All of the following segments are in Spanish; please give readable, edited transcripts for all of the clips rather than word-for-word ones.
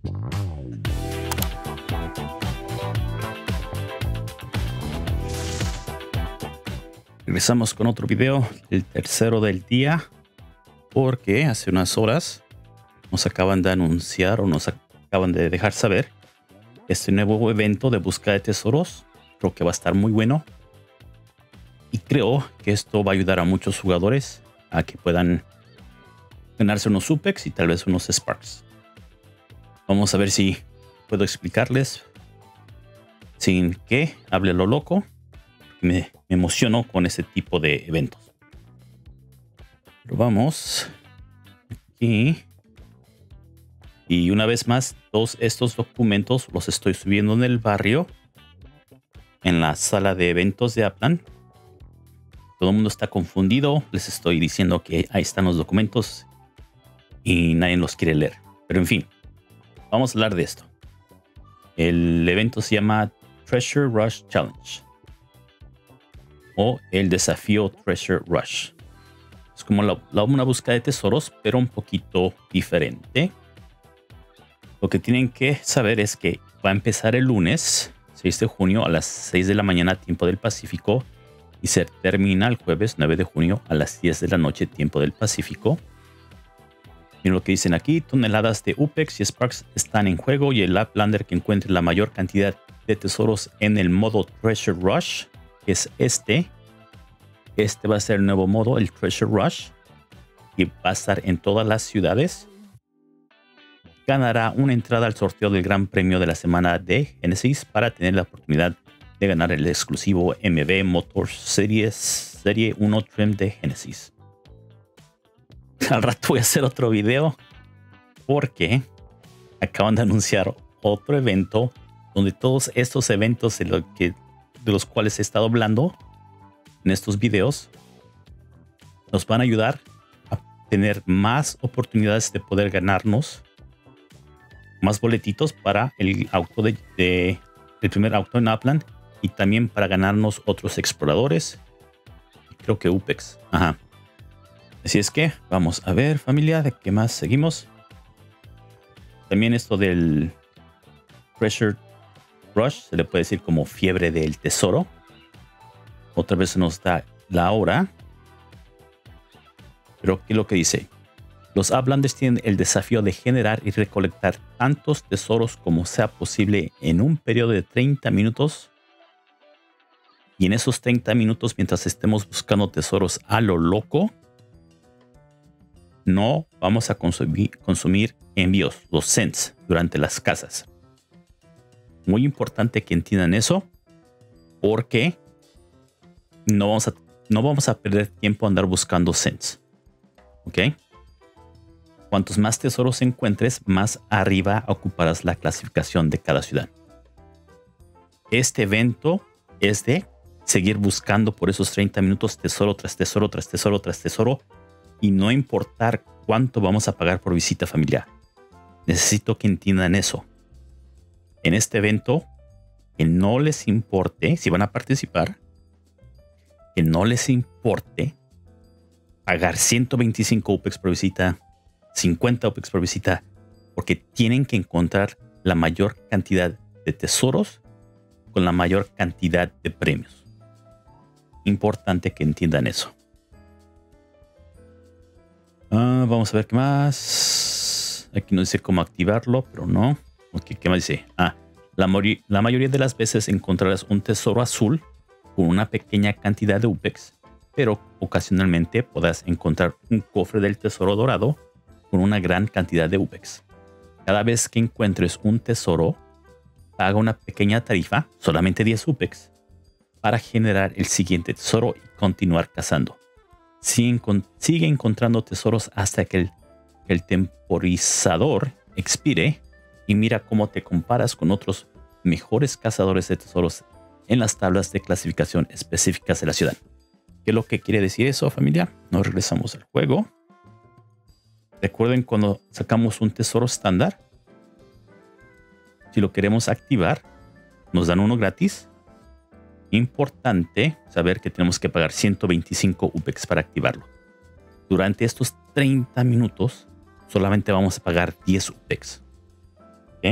Regresamos con otro video, el tercero del día, porque hace unas horas nos acaban de anunciar o nos acaban de dejar saber este nuevo evento de búsqueda de tesoros. Creo que va a estar muy bueno y creo que esto va a ayudar a muchos jugadores a que puedan ganarse unos Upex y tal vez unos Sparks. Vamos a ver si puedo explicarles sin que hable lo loco. Me emociono con este tipo de eventos. Pero vamos aquí. Y una vez más, todos estos documentos los estoy subiendo en el barrio, en la sala de eventos de Upland. Todo el mundo está confundido. Les estoy diciendo que ahí están los documentos y nadie los quiere leer. Pero en fin, vamos a hablar de esto. El evento se llama Treasure Rush Challenge o el desafío Treasure Rush. Es como una búsqueda de tesoros, pero un poquito diferente. Lo que tienen que saber es que va a empezar el lunes 6 de junio a las 6 de la mañana tiempo del Pacífico y se termina el jueves 9 de junio a las 10 de la noche tiempo del Pacífico. Miren lo que dicen aquí: toneladas de Upex y Sparks están en juego y el Uplander que encuentre la mayor cantidad de tesoros en el modo Treasure Rush, que es este va a ser el nuevo modo, el Treasure Rush, y va a estar en todas las ciudades. Ganará una entrada al sorteo del Gran Premio de la semana de Genesis para tener la oportunidad de ganar el exclusivo MB Motors Serie 1 Trim de Genesis. Al rato voy a hacer otro video porque acaban de anunciar otro evento donde todos estos eventos de los cuales he estado hablando en estos videos nos van a ayudar a tener más oportunidades de poder ganarnos más boletitos para el auto el primer auto en Upland y también para ganarnos otros exploradores. Creo que Upex. Ajá. Así es que vamos a ver, familia, de qué más seguimos. También esto del Treasure Rush se le puede decir como fiebre del tesoro. Otra vez nos da la hora. Pero ¿qué es lo que dice? Los Uplanders tienen el desafío de generar y recolectar tantos tesoros como sea posible en un periodo de 30 minutos. Y en esos 30 minutos, mientras estemos buscando tesoros a lo loco, no vamos a consumir envíos, los cents, durante las casas. Muy importante que entiendan eso, porque no vamos a perder tiempo a andar buscando cents. ¿Ok? Cuantos más tesoros encuentres, más arriba ocuparás la clasificación de cada ciudad. Este evento es de seguir buscando por esos 30 minutos tesoro tras tesoro, tras tesoro, tras tesoro, y no importar cuánto vamos a pagar por visita familiar. Necesito que entiendan eso. En este evento, que no les importe, si van a participar, que no les importe pagar 125 Upex por visita, 50 Upex por visita, porque tienen que encontrar la mayor cantidad de tesoros con la mayor cantidad de premios. Importante que entiendan eso. Vamos a ver qué más. Aquí nos dice cómo activarlo, pero no. Okay, ¿qué más dice? La mayoría de las veces encontrarás un tesoro azul con una pequeña cantidad de Upex, pero ocasionalmente podrás encontrar un cofre del tesoro dorado con una gran cantidad de Upex. Cada vez que encuentres un tesoro, paga una pequeña tarifa, solamente 10 Upex, para generar el siguiente tesoro y continuar cazando. Sigue encontrando tesoros hasta que el temporizador expire y mira cómo te comparas con otros mejores cazadores de tesoros en las tablas de clasificación específicas de la ciudad. ¿Qué es lo que quiere decir eso, familia? Nos regresamos al juego. Recuerden cuando sacamos un tesoro estándar, si lo queremos activar, nos dan uno gratis. Importante saber que tenemos que pagar 125 Upex para activarlo. Durante estos 30 minutos solamente vamos a pagar 10 Upex. ¿Ok?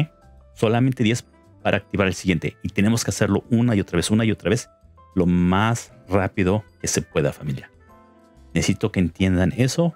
Solamente 10 para activar el siguiente. Y tenemos que hacerlo una y otra vez, lo más rápido que se pueda, familia. Necesito que entiendan eso.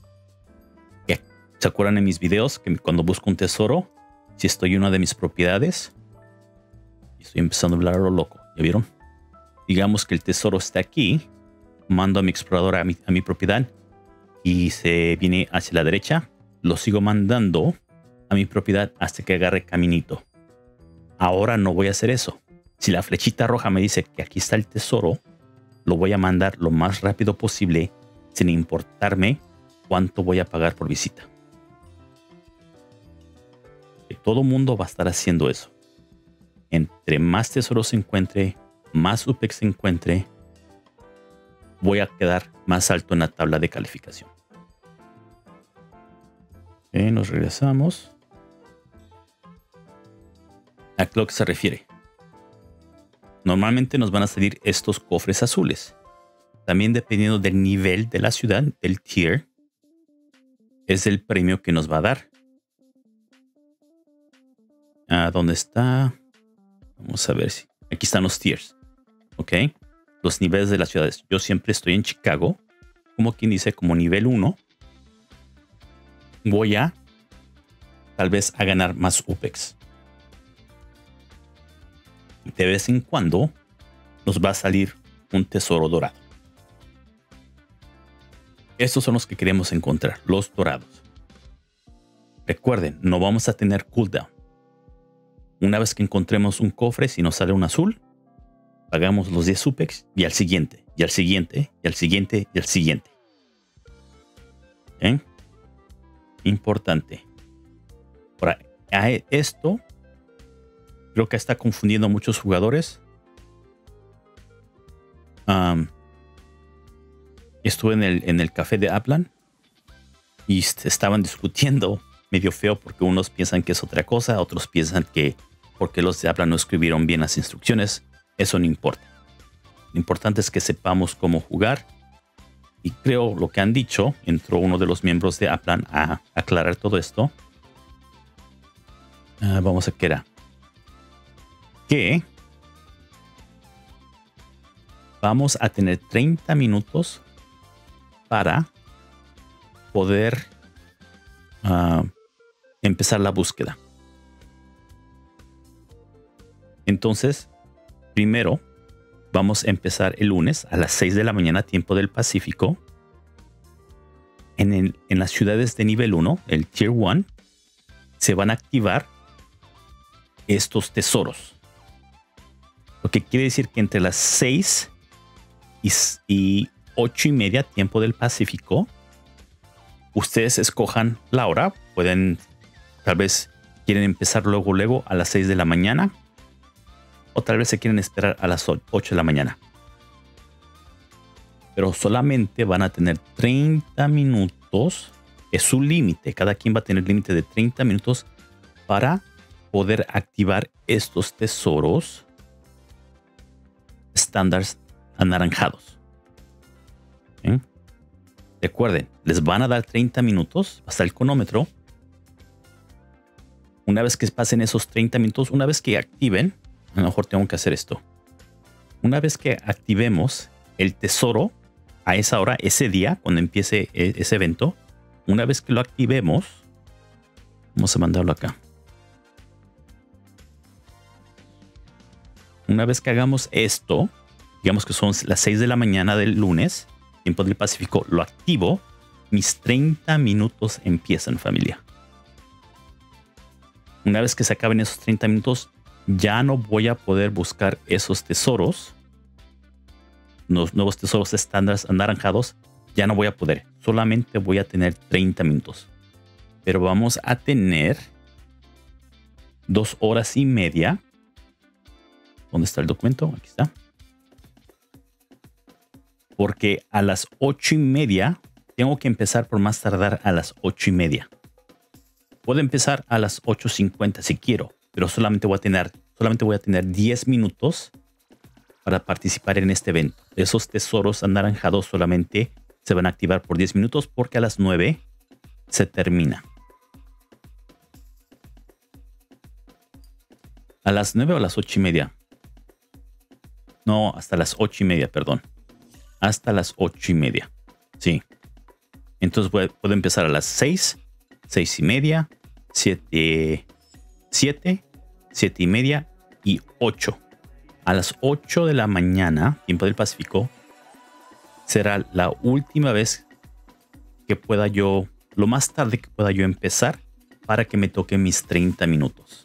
¿Se acuerdan en mis videos que cuando busco un tesoro, si estoy en una de mis propiedades, y estoy empezando a hablar a lo loco? ¿Ya vieron? Digamos que el tesoro está aquí. Mando a mi explorador a mi propiedad y se viene hacia la derecha. Lo sigo mandando a mi propiedad hasta que agarre caminito. Ahora no voy a hacer eso. Si la flechita roja me dice que aquí está el tesoro, lo voy a mandar lo más rápido posible sin importarme cuánto voy a pagar por visita. Que todo mundo va a estar haciendo eso. Entre más tesoros se encuentre, más UPEX se encuentre, voy a quedar más alto en la tabla de calificación. Nos regresamos. ¿A qué lo que se refiere? Normalmente nos van a salir estos cofres azules. También dependiendo del nivel de la ciudad, del tier, es el premio que nos va a dar. ¿Dónde está? Vamos a ver si... Aquí están los tiers. ¿Ok? Los niveles de las ciudades. Yo siempre estoy en Chicago. Como quien dice, como nivel 1. Voy a... tal vez a ganar más UPEX. Y de vez en cuando nos va a salir un tesoro dorado. Estos son los que queremos encontrar. Los dorados. Recuerden, no vamos a tener cooldown. Una vez que encontremos un cofre, si nos sale un azul, pagamos los 10 UPEX y al siguiente, y al siguiente, y al siguiente, y al siguiente. ¿Eh? Importante. Ahora, esto creo que está confundiendo a muchos jugadores. Estuve en el café de Upland y estaban discutiendo medio feo porque unos piensan que es otra cosa, otros piensan que porque los de Upland no escribieron bien las instrucciones. Eso no importa. Lo importante es que sepamos cómo jugar. Y creo lo que han dicho, entró uno de los miembros de Upland a aclarar todo esto. Vamos a qué era. Que vamos a tener 30 minutos para poder empezar la búsqueda. Entonces, primero vamos a empezar el lunes a las 6 de la mañana, tiempo del Pacífico. En las ciudades de nivel 1, el Tier 1, se van a activar estos tesoros. Lo que quiere decir que entre las 6 y 8 y media, tiempo del Pacífico, ustedes escojan la hora. Pueden, tal vez quieren empezar luego a las 6 de la mañana. O tal vez se quieren esperar a las 8 de la mañana. Pero solamente van a tener 30 minutos. Es su límite. Cada quien va a tener límite de 30 minutos para poder activar estos tesoros estándares anaranjados. ¿Sí? Recuerden, les van a dar 30 minutos hasta el cronómetro. Una vez que pasen esos 30 minutos, una vez que activen, a lo mejor tengo que hacer esto. Una vez que activemos el tesoro a esa hora, ese día, cuando empiece ese evento, una vez que lo activemos, vamos a mandarlo acá. Una vez que hagamos esto, digamos que son las 6 de la mañana del lunes, tiempo del Pacífico, lo activo, mis 30 minutos empiezan, familia. Una vez que se acaben esos 30 minutos, ya no voy a poder buscar esos tesoros, los nuevos tesoros estándares anaranjados, ya no voy a poder. Solamente voy a tener 30 minutos. Pero vamos a tener 2 horas y media. ¿Dónde está el documento? Aquí está. Porque a las 8 y media tengo que empezar por más tardar a las 8 y media. Puedo empezar a las 8:50 si quiero, pero solamente voy a tener 10 minutos para participar en este evento. Esos tesoros anaranjados solamente se van a activar por 10 minutos porque a las 9 se termina. A las 9 o a las 8:30. No, hasta las 8:30, perdón. Hasta las 8:30. Sí. Entonces puedo empezar a las 6, 6:30, 7, 7:30 y 8. A las 8 de la mañana, tiempo del Pacífico, será la última vez que pueda yo, lo más tarde que pueda yo empezar para que me toque mis 30 minutos.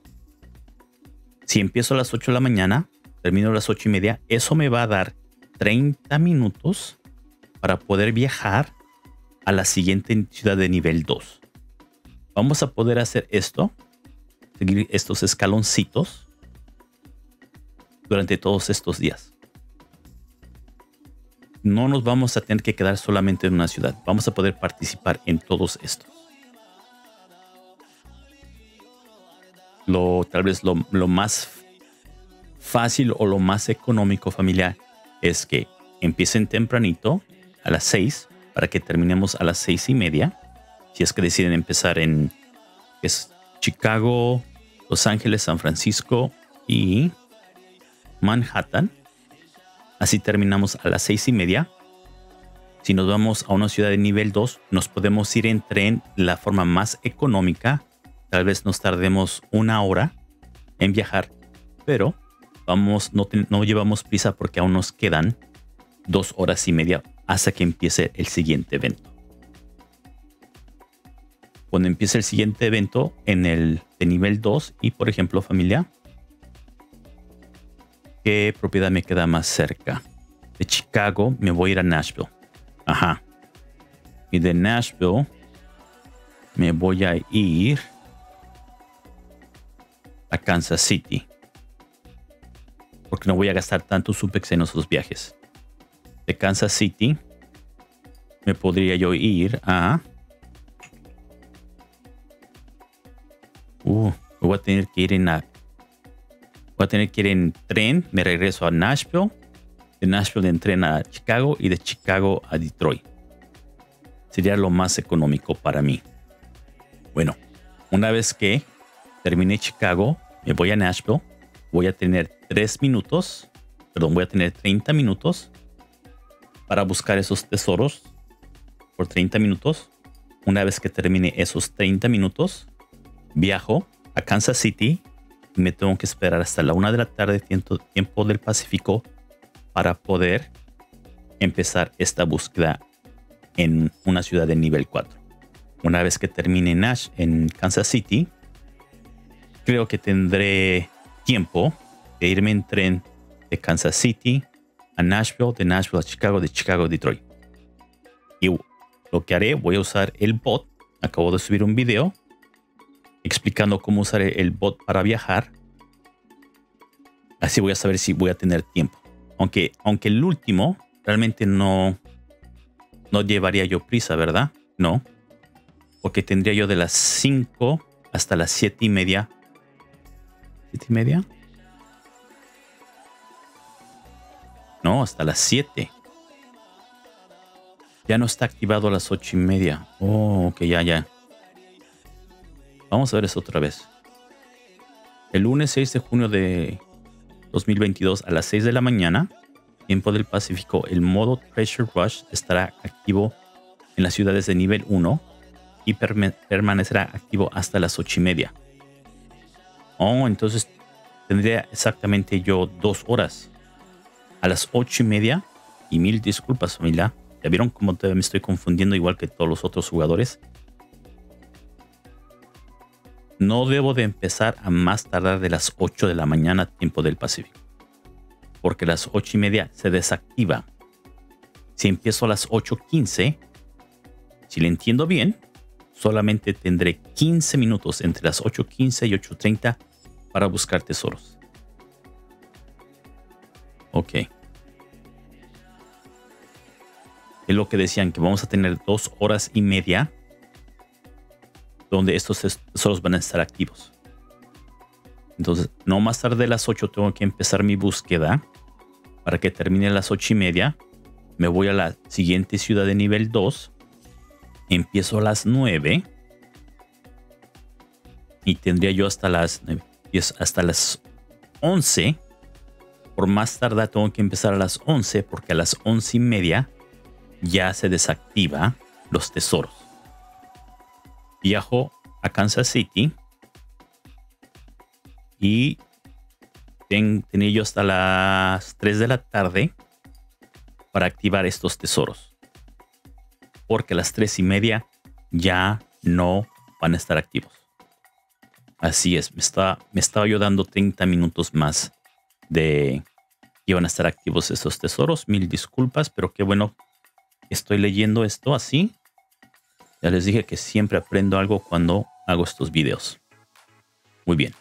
Si empiezo a las 8 de la mañana, termino a las 8:30, eso me va a dar 30 minutos para poder viajar a la siguiente ciudad de nivel 2. Vamos a poder hacer esto, seguir estos escaloncitos durante todos estos días. No nos vamos a tener que quedar solamente en una ciudad. Vamos a poder participar en todos estos. Tal vez lo más fácil o lo más económico, familiar, es que empiecen tempranito a las 6 para que terminemos a las 6:30. Si es que deciden empezar en Chicago, Los Ángeles, San Francisco y Manhattan. Así terminamos a las 6:30. Si nos vamos a una ciudad de nivel 2, nos podemos ir en tren la forma más económica. Tal vez nos tardemos 1 hora en viajar, pero no llevamos prisa porque aún nos quedan 2 horas y media hasta que empiece el siguiente evento. Cuando empiece el siguiente evento en el de nivel 2 y, por ejemplo, familia, ¿qué propiedad me queda más cerca? De Chicago me voy a ir a Nashville. Ajá. Y de Nashville me voy a ir a Kansas City. Porque no voy a gastar tanto Supex en esos viajes. De Kansas City me podría yo ir a... voy a tener que ir en tren. Me regreso a Nashville. De Nashville en tren a Chicago y de Chicago a Detroit. Sería lo más económico para mí. Bueno, una vez que termine Chicago, me voy a Nashville. Voy a tener 30 minutos para buscar esos tesoros por 30 minutos. Una vez que termine esos 30 minutos, viajo a Kansas City y me tengo que esperar hasta la 1 de la tarde, tiempo del Pacífico, para poder empezar esta búsqueda en una ciudad de nivel 4. Una vez que termine en Kansas City, creo que tendré tiempo de irme en tren de Kansas City a Nashville, de Nashville a Chicago, de Chicago a Detroit. Y lo que haré, voy a usar el bot. Acabo de subir un video explicando cómo usar el bot para viajar. Así voy a saber si voy a tener tiempo. Aunque el último realmente no llevaría yo prisa, ¿verdad? No. Porque tendría yo de las 5 hasta las 7:30. ¿7:30? No, hasta las 7. Ya no está activado a las 8:30. Oh, ok, ya. Vamos a ver eso otra vez. El lunes 6 de junio de 2022 a las 6 de la mañana, tiempo del Pacífico, el modo Treasure Rush estará activo en las ciudades de nivel 1 y permanecerá activo hasta las 8:30. Oh, entonces tendría exactamente yo 2 horas. A las 8:30, y mil disculpas, familia. ¿Ya vieron cómo me estoy confundiendo igual que todos los otros jugadores? No debo de empezar a más tardar de las 8 de la mañana, tiempo del Pacífico. Porque a las 8:30 se desactiva. Si empiezo a las 8:15, si le entiendo bien, solamente tendré 15 minutos entre las 8:15 y 8:30 para buscar tesoros. Ok. Es lo que decían, que vamos a tener 2 horas y media donde estos tesoros van a estar activos. Entonces, no más tarde de las 8 tengo que empezar mi búsqueda para que termine a las 8:30. Me voy a la siguiente ciudad de nivel 2. Empiezo a las 9 y tendría yo hasta las 9. y es hasta las 11. Por más tardar tengo que empezar a las 11 porque a las 11:30 ya se desactiva los tesoros. Viajo a Kansas City y tenía yo hasta las 3 de la tarde para activar estos tesoros. Porque a las 3:30 ya no van a estar activos. Así es, me estaba yo dando 30 minutos más de que iban a estar activos estos tesoros. Mil disculpas, pero qué bueno que estoy leyendo esto así. Ya les dije que siempre aprendo algo cuando hago estos videos. Muy bien.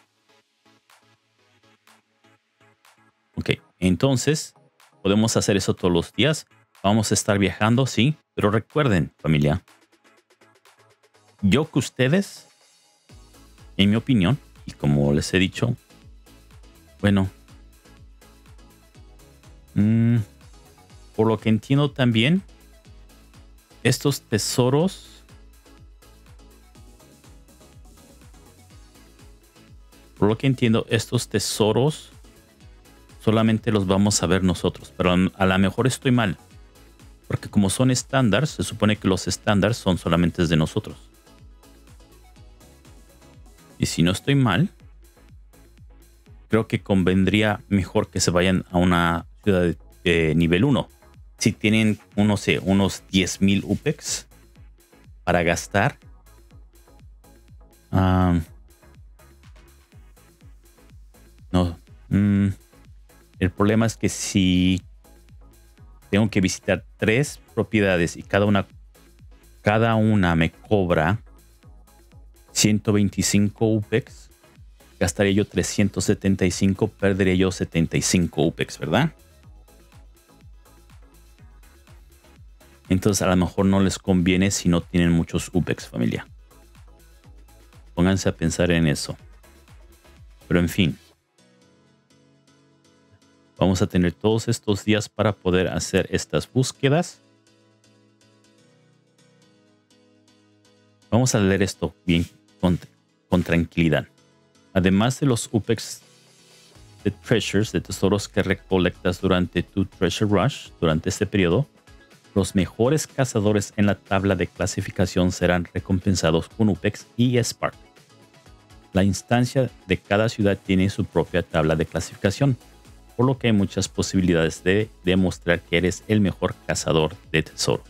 Ok, entonces podemos hacer eso todos los días. Vamos a estar viajando, sí, pero recuerden, familia, yo que ustedes, en mi opinión, y como les he dicho, bueno, por lo que entiendo también, estos tesoros solamente los vamos a ver nosotros, pero a lo mejor estoy mal, porque como son estándares, se supone que los estándares son solamente de nosotros. Y si no estoy mal, creo que convendría mejor que se vayan a una ciudad de nivel 1. Si tienen, no sé, unos 10,000 UPEX para gastar. No. El problema es que si tengo que visitar 3 propiedades y cada una me cobra 125 UPEX, gastaría yo 375, perdería yo 75 UPEX, ¿verdad? Entonces a lo mejor no les conviene si no tienen muchos UPEX, familia. Pónganse a pensar en eso. Pero en fin. Vamos a tener todos estos días para poder hacer estas búsquedas. Vamos a leer esto bien con tranquilidad. Además de los UPEX de treasures, de tesoros que recolectas durante tu treasure rush, durante este periodo, los mejores cazadores en la tabla de clasificación serán recompensados con UPEX y Spark. La instancia de cada ciudad tiene su propia tabla de clasificación, por lo que hay muchas posibilidades de demostrar que eres el mejor cazador de tesoros.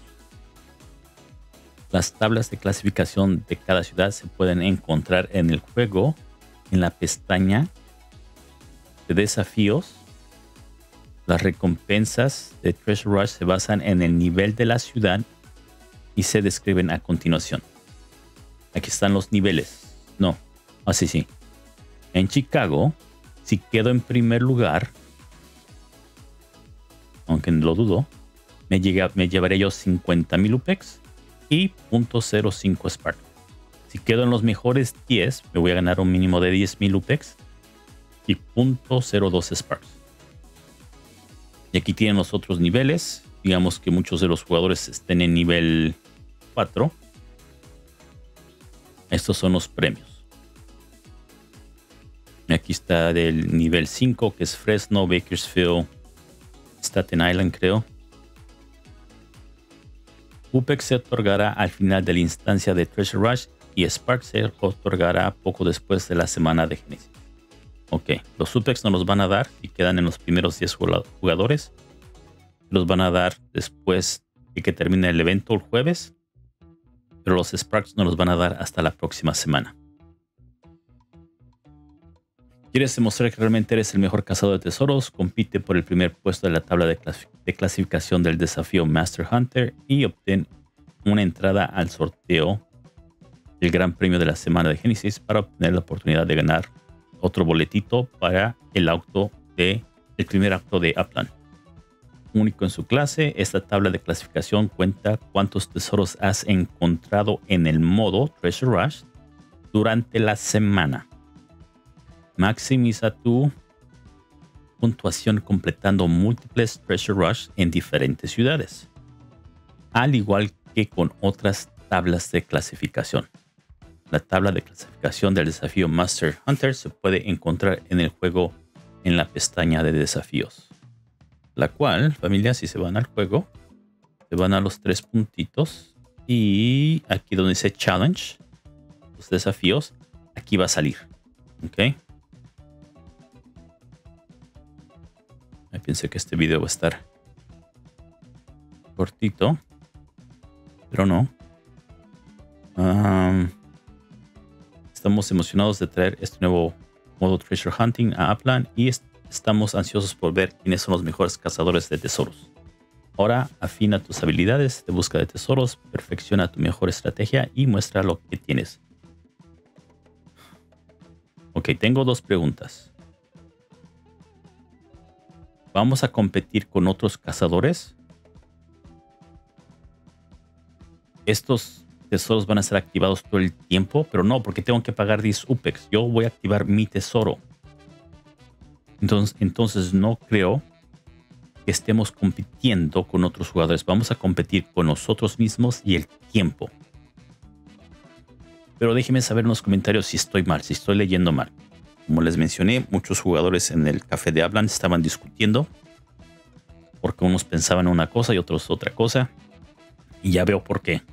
Las tablas de clasificación de cada ciudad se pueden encontrar en el juego en la pestaña de desafíos. Las recompensas de Treasure Rush se basan en el nivel de la ciudad y se describen a continuación. Aquí están los niveles. No, así sí. En Chicago, si quedo en primer lugar, aunque lo dudo, me llevaré yo 50,000 UPEX y 0.05 Spark. Si quedo en los mejores 10, me voy a ganar un mínimo de 10,000 UPEX y 0.02 Sparks. Y aquí tienen los otros niveles. Digamos que muchos de los jugadores estén en nivel 4. Estos son los premios. Y aquí está del nivel 5, que es Fresno, Bakersfield, Staten Island, creo. UPEX se otorgará al final de la instancia de Treasure Rush y Spark se otorgará poco después de la semana de Génesis. Ok, los UPEX nos los van a dar y quedan en los primeros 10 jugadores. Los van a dar después de que termine el evento el jueves. Pero los Sparks nos los van a dar hasta la próxima semana. ¿Quieres demostrar que realmente eres el mejor cazador de tesoros? Compite por el primer puesto de la tabla de clasificación del desafío Master Hunter y obtén una entrada al sorteo del Gran Premio de la Semana de Génesis para obtener la oportunidad de ganar otro boletito para el primer acto de Upland. Único en su clase, esta tabla de clasificación cuenta cuántos tesoros has encontrado en el modo Treasure Rush durante la semana. Maximiza tu puntuación completando múltiples Treasure Rush en diferentes ciudades, al igual que con otras tablas de clasificación. La tabla de clasificación del desafío Master Hunter se puede encontrar en el juego en la pestaña de desafíos. La cual, familia, si se van al juego, se van a los 3 puntitos y aquí donde dice Challenge, los desafíos, aquí va a salir. Ok. Pensé que este video va a estar cortito, pero no. Estamos emocionados de traer este nuevo modo Treasure Hunting a Upland y estamos ansiosos por ver quiénes son los mejores cazadores de tesoros. Ahora afina tus habilidades de búsqueda de tesoros, perfecciona tu mejor estrategia y muestra lo que tienes. Ok, tengo 2 preguntas. ¿Vamos a competir con otros cazadores? Estos tesoros van a ser activados todo el tiempo, pero no, porque tengo que pagar 10 UPEX. Yo voy a activar mi tesoro. Entonces no creo que estemos compitiendo con otros jugadores. Vamos a competir con nosotros mismos y el tiempo. Pero déjenme saber en los comentarios si estoy mal, si estoy leyendo mal. Como les mencioné, muchos jugadores en el café de Upland estaban discutiendo porque unos pensaban una cosa y otros otra cosa. Y ya veo por qué.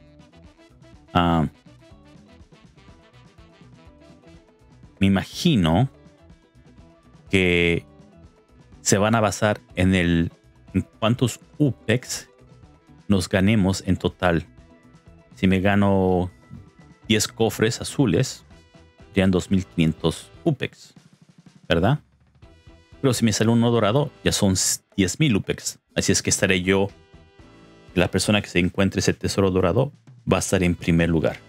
Me imagino que se van a basar en cuántos UPEX nos ganemos en total. Si me gano 10 cofres azules, serían 2500 UPEX, ¿verdad? Pero si me sale uno dorado, ya son 10,000 UPEX. Así es que estaré yo, la persona que se encuentre ese tesoro dorado, va a estar en primer lugar.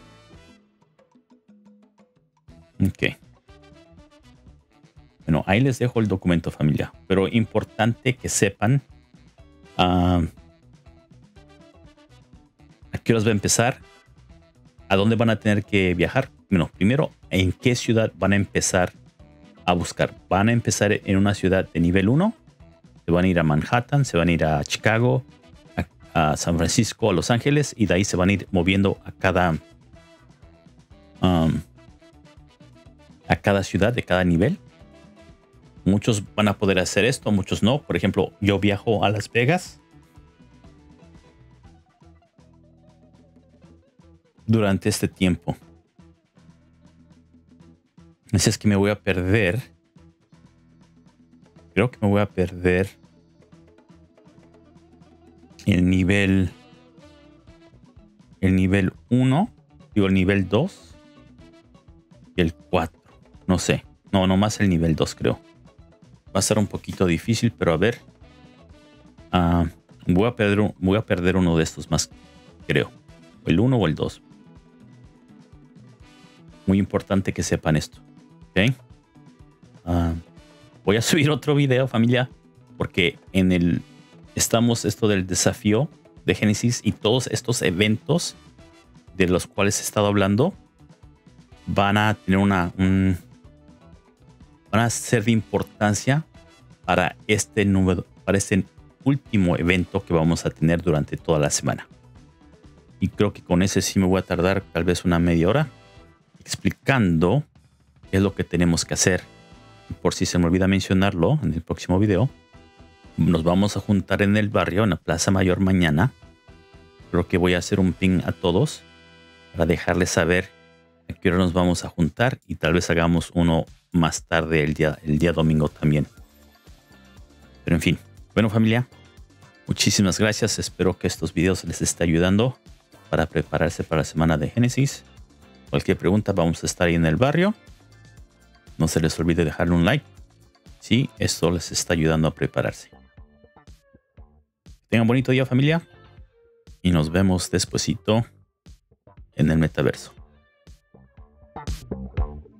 Ok. Bueno, ahí les dejo el documento, familia. Pero importante que sepan a qué horas va a empezar, a dónde van a tener que viajar. Bueno, primero, en qué ciudad van a empezar a buscar. Van a empezar en una ciudad de nivel 1. Se van a ir a Manhattan, se van a ir a Chicago, a San Francisco, a Los Ángeles, y de ahí se van a ir moviendo a cada ciudad de cada nivel. Muchos van a poder hacer esto, muchos no. Por ejemplo, yo viajo a Las Vegas durante este tiempo. Así es que me voy a perder. Creo que me voy a perder el nivel 1, digo el nivel 2 y el 4. No sé. No, nomás el nivel 2 creo. Va a ser un poquito difícil, pero a ver. Voy a perder uno de estos más, creo. El 1 o el 2. Muy importante que sepan esto. ¿Ok? Voy a subir otro video, familia, porque estamos esto del desafío de Génesis y todos estos eventos de los cuales he estado hablando van a tener van a ser de importancia para este último evento que vamos a tener durante toda la semana. Y creo que con ese sí me voy a tardar tal vez una media hora explicando qué es lo que tenemos que hacer. Y por si se me olvida mencionarlo en el próximo video, nos vamos a juntar en el barrio, en la Plaza Mayor mañana. Creo que voy a hacer un ping a todos para dejarles saber a qué hora nos vamos a juntar y tal vez hagamos uno más tarde el día domingo también. Pero en fin, bueno familia, muchísimas gracias. Espero que estos videos les esté ayudando para prepararse para la semana de Génesis. Cualquier pregunta, vamos a estar ahí en el barrio. No se les olvide dejarle un like si esto les está ayudando a prepararse. Tengan bonito día familia y nos vemos despuesito en el metaverso.